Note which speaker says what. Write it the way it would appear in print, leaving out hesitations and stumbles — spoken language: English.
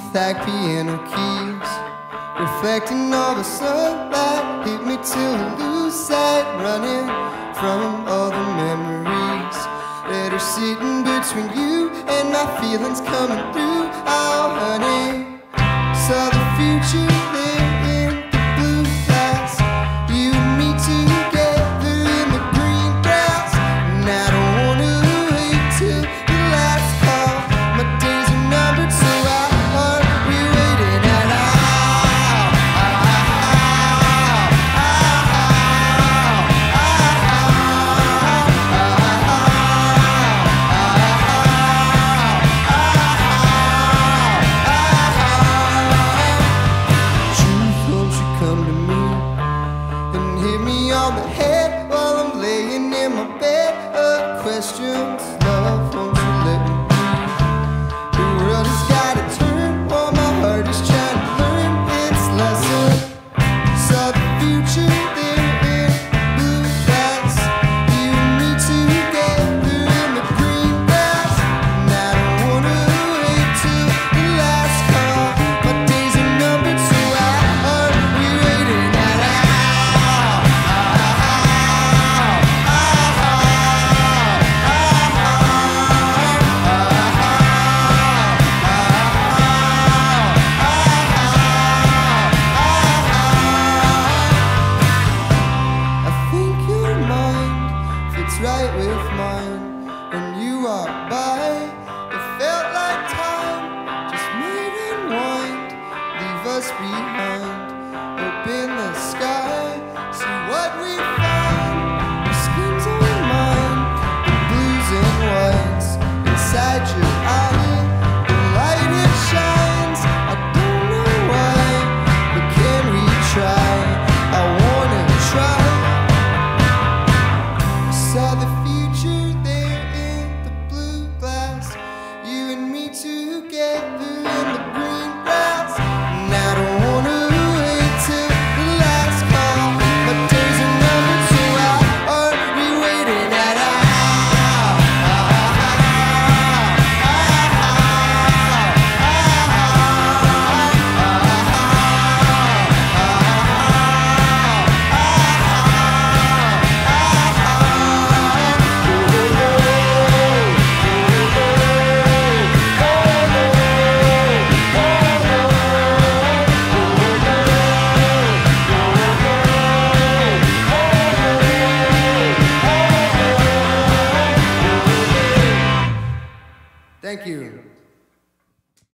Speaker 1: like piano keys, reflecting all the sunlight. Hit me till I lose sight, running from all the memories that are sitting between you and my feelings coming through. Oh honey, saw the future there in the blue glass, you and me together in the green grass. And I don't wanna wait till the last call. My days are numbered, so I are we waiting at on the head while I'm laying in my bed of questions. Love, won't you let me be? The world has got to turn while my heart is trying to learn its lesson. Saw the future there in blue glass, you and me together in the green grass. And I don't wanna wait till the last call. My days are numbered, so I are we waiting at right with mine. When you walked by, it felt like time just might unwind, leave us behind. Open the sky, see what we find. Your skin's on mine, the blues and whites inside your eye. The light it shines, I don't know why, but can we try? I wanna try. Saw the future there in the blue glass, you and me together in the green grass. And I don't wanna wait till the last call. My days are numbered, so I are we waiting at Thank you.